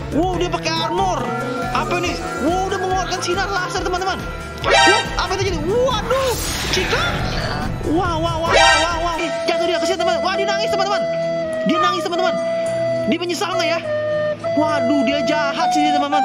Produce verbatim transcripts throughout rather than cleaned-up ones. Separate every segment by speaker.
Speaker 1: Wow, dia pakai armor. Apa ini? Wow, udah mengeluarkan sinar laser teman-teman. Wow, apa itu jadi? Waduh, Chica. Wow, wow, wow, wow, wow, wow. Jatuh dia, kesian teman. Wah, dia nangis teman-teman. Dia nangis teman-teman. Dia menyesal nggak ya? Waduh, dia jahat sih teman-teman.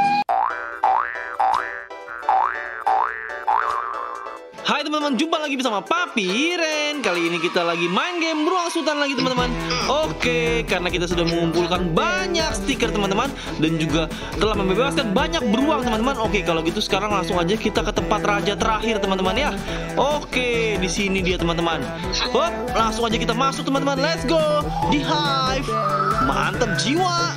Speaker 1: Hai teman-teman, jumpa lagi bersama Papi Ren. Kali ini kita lagi main game Beruang Sultan lagi teman-teman. Oke, karena kita sudah mengumpulkan banyak stiker teman-teman, dan juga telah membebaskan banyak beruang teman-teman. Oke, kalau gitu sekarang langsung aja kita ke tempat raja terakhir teman-teman ya. Oke, di sini dia teman-teman. Hop, langsung aja kita masuk teman-teman. Let's go di Hive. Mantap jiwa.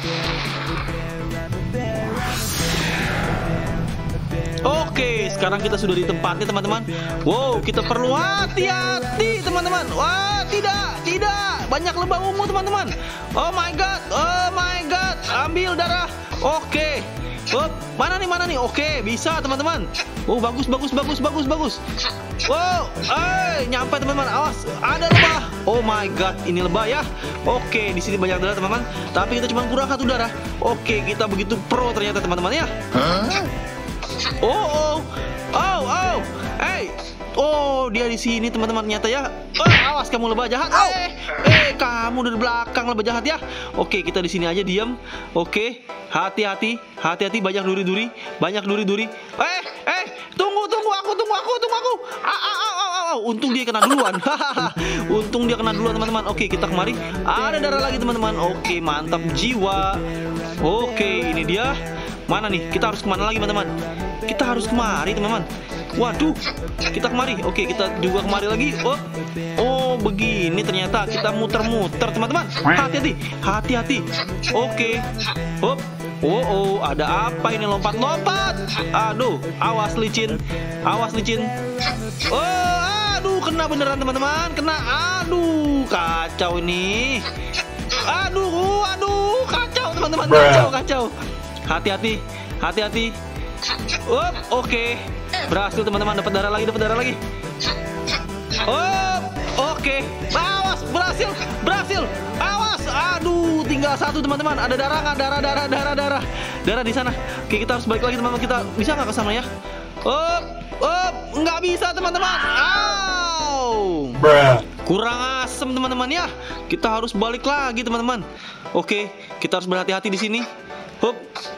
Speaker 1: Oke, sekarang kita sudah di tempatnya teman-teman. Wow, kita perlu hati-hati teman-teman. Wah, tidak, tidak. Banyak lebah ungu teman-teman. Oh my god, oh my god. Ambil darah. Oke. Oh, mana nih, mana nih? Oke, bisa teman-teman. Oh, bagus, bagus, bagus, bagus, bagus. Wow, eh, nyampe teman-teman. Awas, ada lebah. Oh my god, ini lebah ya. Oke, di sini banyak darah teman-teman. Tapi kita cuma kurang satu darah. Oke, kita begitu pro ternyata teman-teman ya. Huh? Oh, oh, oh, oh, hey, oh, dia di sini teman-teman nyata ya. Oh, awas kamu lebah jahat. Eh, eh, kamu dari belakang lebah jahat ya. Oke, kita di sini aja diam. Oke, hati-hati, hati-hati, banyak duri-duri, banyak duri-duri. Eh, eh, tunggu, tunggu aku, tunggu aku, tunggu aku. Ah, ah, ah, ah, ah. Untung dia kena duluan. Untung dia kena duluan teman-teman. Oke, kita kemari. Ada darah lagi teman-teman. Oke, mantap jiwa. Oke, ini dia. Mana nih? Kita harus kemana lagi teman-teman? Kita harus kemari teman-teman. Waduh, kita kemari. Oke, kita juga kemari lagi. Oh, oh begini ternyata kita muter-muter teman-teman. Hati-hati, hati-hati. Oke, hop. Oh, oh, ada apa ini? Lompat-lompat. Aduh, awas licin, awas licin. Oh, aduh, kena beneran teman-teman. Kena. Aduh, kacau ini. Aduh, aduh, kacau teman-teman. Kacau, kacau. Hati-hati, hati-hati. Oh, oke, okay. Berhasil teman-teman, dapat darah lagi, dapat darah lagi. Oh, oke, okay. Awas, berhasil, berhasil. Awas, aduh, tinggal satu teman-teman. Ada darah nggak? Darah, darah, darah, darah, darah di sana. Oke, kita harus balik lagi teman-teman. Kita bisa nggak ke sana ya? Oh, oh, nggak bisa teman-teman. Aw, kurang asem teman-teman ya. Kita harus balik lagi teman-teman. Oke, okay. Kita harus berhati-hati di sini. Hup.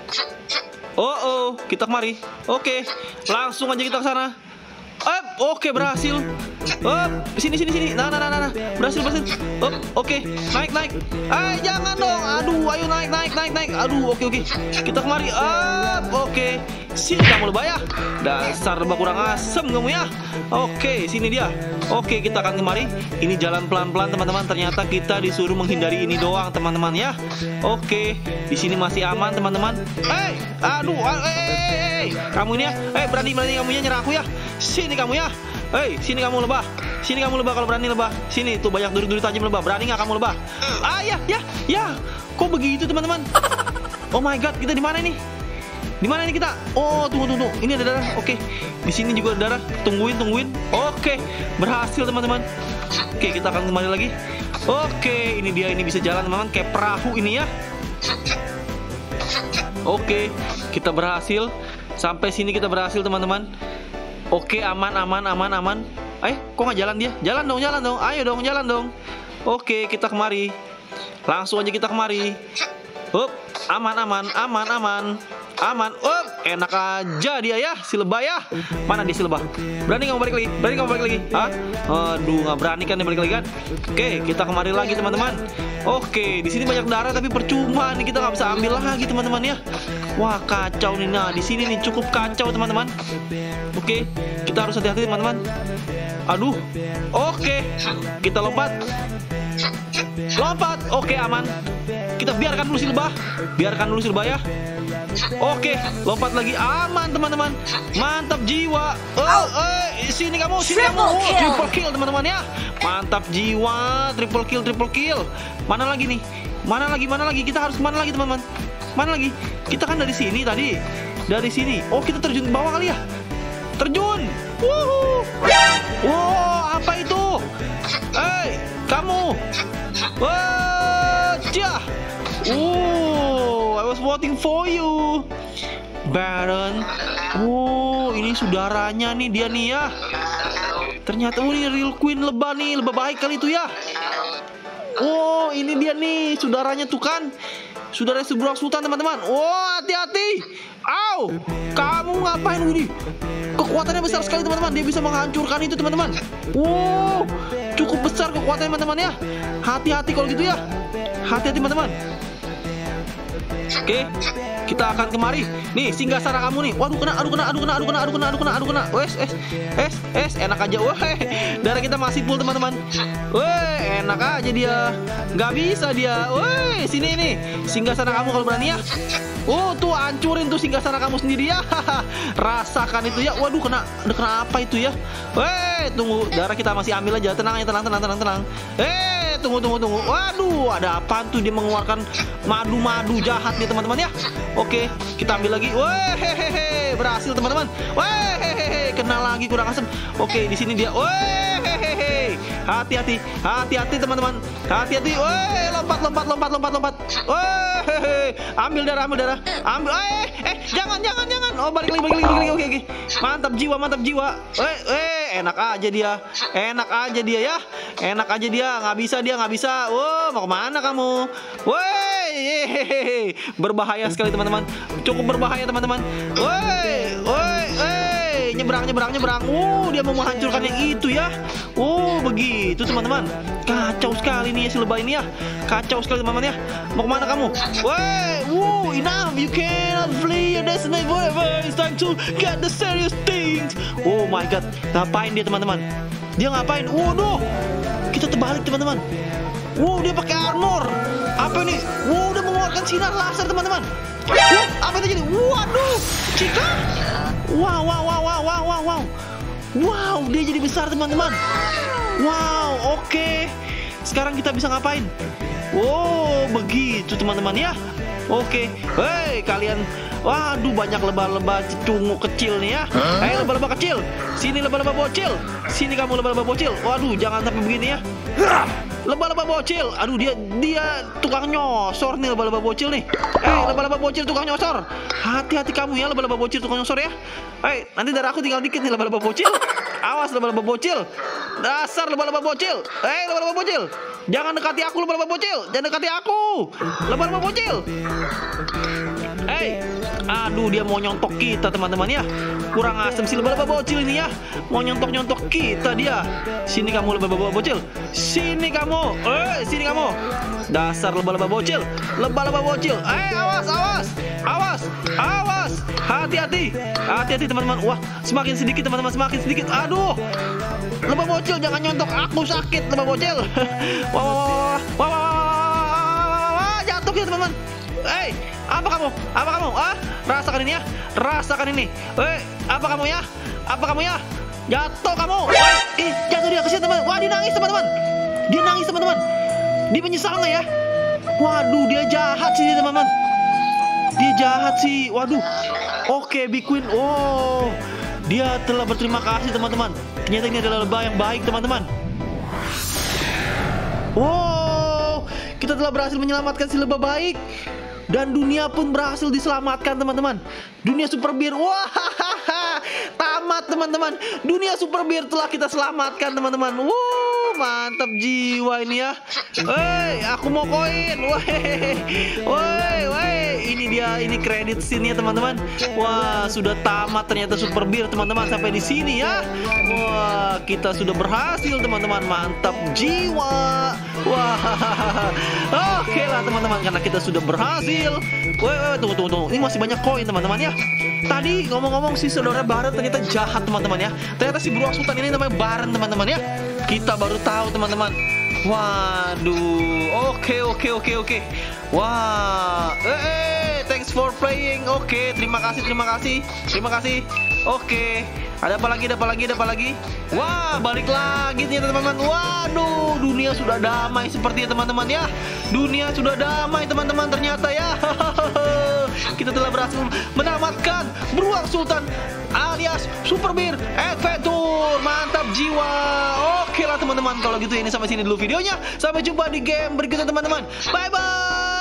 Speaker 1: Oh, oh, kita kemari. Oke, langsung aja kita ke sana. Up, oke, berhasil. Up, sini, sini, sini. Nah, nah, nah, nah, berhasil, berhasil. Up, oke, naik, naik. Eh, jangan dong. Aduh, ayo naik, naik, naik, naik. Aduh, oke, oke. Kita kemari. Up, oke. Sini kamu lebah ya. Dasar lebah kurang asem kamu ya. Oke, sini dia. Oke, kita akan kemari. Ini jalan pelan-pelan teman-teman. Ternyata kita disuruh menghindari ini doang teman-teman ya. Oke, di sini masih aman teman-teman. Eh, aduh, eh, kamu ini ya. Eh, berani berani kamunya nyerah aku ya. Sini kamu ya. Eh, sini kamu lebah. Sini kamu lebah kalau berani lebah. Sini tuh banyak duri-duri tajam lebah. Berani nggak kamu lebah? Ah ya, ya, ya. Kok begitu teman-teman? Oh my god, kita di mana ini? Di mana ini kita? Oh, tunggu, tunggu. Ini ada darah. Oke. Di sini juga ada darah. Tungguin, tungguin. Oke. Berhasil, teman-teman. Oke, kita akan kembali lagi. Oke, ini dia, ini bisa jalan, teman-teman, kayak perahu ini ya. Oke, kita berhasil. Sampai sini kita berhasil, teman-teman. Oke, aman, aman, aman, aman. Eh, kok nggak jalan dia? Jalan dong, jalan dong. Ayo dong, jalan dong. Oke, kita kemari. Langsung aja kita kemari. Hup, aman, aman, aman, aman. Aman. Oh, enak aja dia ya, si lebah ya. Mana dia si lebah? Berani nggak balik lagi? Berani nggak balik lagi? Hah? Aduh, nggak berani kan dia balik lagi kan? Oke, kita kemari lagi teman-teman. Oke, di sini banyak darah tapi percuma nih, kita nggak bisa ambil lagi teman-teman ya. Wah, kacau nih. Nah, di sini nih cukup kacau teman-teman. Oke, kita harus hati-hati teman-teman. Aduh. Oke, kita lompat. Lompat. Oke, aman. Kita biarkan dulu si lebah. Biarkan dulu si lebah ya. Oke, lompat lagi, aman teman-teman. Mantap jiwa. Oh, eh, sini kamu, sini kamu. Oh, triple kill teman-teman ya. Mantap jiwa, triple kill, triple kill. Mana lagi nih? Mana lagi? Mana lagi? Kita harus kemana lagi teman-teman? Mana lagi? Kita kan dari sini tadi. Dari sini. Oh, kita terjun ke bawah kali ya? Terjun. Wuhu. Wow, apa itu? Eh, kamu. Wah, jah. Uh, I was was waiting for you, Baron. Oh, ini saudaranya nih dia nih ya. Ternyata oh, ini real queen lebah nih, lebah baik kali itu ya. Oh, ini dia nih saudaranya tuh kan. Saudara Burak Sultan teman-teman. Oh, hati-hati. Au, kamu ngapain ini? Kekuatannya besar sekali teman-teman. Dia bisa menghancurkan itu teman-teman. Wow, cukup besar kekuatannya teman-teman ya. Hati-hati kalau gitu ya. Hati-hati teman-teman. Oke, kita akan kemari. Nih, singgah sana kamu nih. Waduh, kena, aduh kena, aduh kena, aduh kena, aduh kena, aduh kena, aduh kena. Wes, es, es, es, enak aja. Wah, darah kita masih full teman-teman. Weh, enak aja dia. Nggak bisa dia. Weh, sini nih. Singgah sana kamu kalau berani ya. Oh, tuh hancurin tuh singgah sana kamu sendiri ya. Rasakan itu ya. Waduh, kena, kena apa itu ya? Weh, tunggu. Darah kita masih ambil aja. Tenang ya, tenang, tenang, tenang, tenang. Eh, tunggu, tunggu, tunggu. Waduh, ada apaan tuh? Dia mengeluarkan madu-madu jahat nih teman-teman ya. Oke, kita ambil lagi. Weh, berhasil teman-teman. Weh, kena lagi kurang asem. Oke, di sini dia. Weh, hati-hati, hati-hati teman-teman. Hati-hati. Weh, lompat, lompat, lompat, lompat, lompat. Weh, ambil darah, ambil darah. Ambil. Eh, eh, jangan, jangan, jangan. Oh, balik lagi, balik lagi, balik lagi. Oke, oke. Mantap jiwa, mantap jiwa. Weh, eh, enak aja dia. Enak aja dia ya. Enak aja dia. Nggak bisa dia, nggak bisa. Wow, mau kemana kamu? Weh, berbahaya sekali teman-teman. Cukup berbahaya teman-teman. Woi, woi, woi, nyebrang, nyebrang, nyebrang. Uh, dia mau menghancurkan yang itu ya. Oh, begitu teman-teman. Kacau sekali nih ya si lebah ini ya. Kacau sekali teman-teman ya. Mau kemana kamu? Woi, uh, enough. You cannot flee your destiny forever. It's time to get the serious things. Oh my god, ngapain dia teman-teman? Dia ngapain? Waduh, kita terbalik teman-teman. Wow, dia pakai armor. Apa ini? Wow, udah mengeluarkan sinar laser teman-teman. Wow, apa itu jadi? Waduh, Chica. Wow, wow, wow, wow, wow, wow, wow. Wow, dia jadi besar teman-teman. Wow, oke. Okay. Sekarang kita bisa ngapain? Wow, begitu teman-teman ya. Oke, okay. Hei kalian. Waduh, banyak lebah-lebah cungu kecil nih ya. Hei lebah-lebah kecil, sini lebah-lebah bocil. Sini kamu lebah-lebah bocil. Waduh, jangan sampai begini ya. Lebah-lebah bocil. Aduh, dia dia tukang nyosor nih lebah-lebah bocil nih. Hei lebah-lebah bocil tukang nyosor. Hati-hati kamu ya lebah-lebah bocil tukang nyosor ya. Hei, nanti darah aku tinggal dikit nih lebah-lebah bocil. Awas lebah-lebah bocil. Dasar lebah-lebah bocil. Hei lebah-lebah bocil. Jangan dekati aku lebah-lebah bocil. Jangan dekati aku. Lebah-lebah bocil. Hei, aduh dia mau nyontok kita teman-teman ya. Kurang asem si lebah-lebah bocil ini ya. Mau nyontok-nyontok kita dia. Sini kamu lebah-lebah bocil. Sini kamu. Eh, sini kamu. Dasar lebah-lebah bocil. Lebah-lebah bocil. Eh, awas, awas. Awas, awas. Hati-hati. Hati-hati teman-teman. Wah, semakin sedikit teman-teman, semakin sedikit. Aduh. Lebah bocil jangan nyontok aku, sakit lebah bocil. Wah, wah, wah, wah, wah, wah, jatuh ya teman-teman. Hei, apa kamu? Apa kamu? Ah, rasakan ini ya. Rasakan ini. Hei, apa kamu ya? Apa kamu ya? Jatuh kamu. Ih, jatuh dia kesian teman. Wah, dia nangis teman-teman. Dia nangis teman-teman. Dia menyesal nggak ya? Waduh, dia jahat sih teman-teman. Dia jahat sih. Waduh. Oke, Big Queen. Oh, dia telah berterima kasih teman-teman. Ternyata ini adalah lebah yang baik teman-teman. Wow, kita telah berhasil menyelamatkan si lebah baik. Dan dunia pun berhasil diselamatkan teman-teman. Dunia Super Bear. Wah, tamat teman-teman. Dunia Super Bear telah kita selamatkan teman-teman. Wow, mantap jiwa ini ya. Hei, aku mau koin. Woi, woi, ini dia, ini kredit scene-nya teman-teman. Wah, sudah tamat ternyata Super Bear teman-teman sampai di sini ya. Wah, kita sudah berhasil teman-teman. Mantap jiwa. Wah, oke lah teman-teman, karena kita sudah berhasil. Woi, woi, tunggu, tunggu, tunggu. Ini masih banyak koin teman-teman ya. Tadi ngomong-ngomong si saudara Baron ternyata jahat teman-teman ya. Ternyata si Burak Sultan ini namanya Baron teman-teman ya. Kita baru tahu teman-teman. Waduh, oke, oke, oke, oke. Wah, eh, eh, thanks for playing. Oke, terima kasih, terima kasih, terima kasih. Oke, ada apa lagi, ada apa lagi, ada apa lagi? Wah, balik lagi nih teman-teman. Waduh, dunia sudah damai sepertinya teman-teman ya. Dunia sudah damai teman-teman ternyata ya. Kita telah berhasil menamatkan Burak Sultan alias Super Bear Adventure. Mantap jiwa. Oke lah teman-teman, kalau gitu ini sampai sini dulu videonya. Sampai jumpa di game berikutnya teman-teman. Bye bye.